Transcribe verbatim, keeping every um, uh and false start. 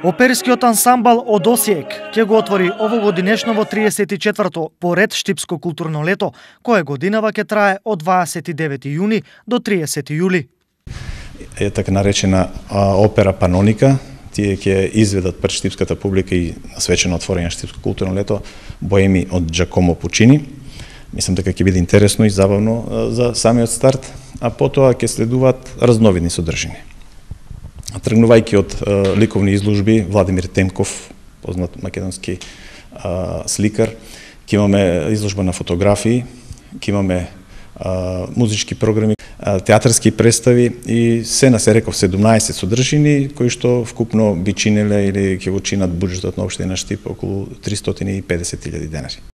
Оперскиот ансамбл од Осиек ќе го отвори овогодинешново триесет и четврто поред Штипско културно лето, кое годинава ќе трае од дваесет и девети јуни до триесети јули. Е така наречена а, опера Паноника. Тие ќе изведат пред штипската публика и на свечено отворање на Штипско културно лето боеми од Джакомо Пучини. Мислам дека ќе биде интересно и забавно а, за самиот старт, а потоа ќе следуваат разновидни содржини. Тргнувајќи од а, ликовни изложби, Владимир Темков, познат македонски а, сликар, ќе имаме изложба на фотографии, ќе имаме а, музички програми, а, театарски представи и се на се реков седумнаесет содржини кои што вкупно би чинеле или ќе го чинат буџетот на општина Штип околу тристотини и педесет илјади денари.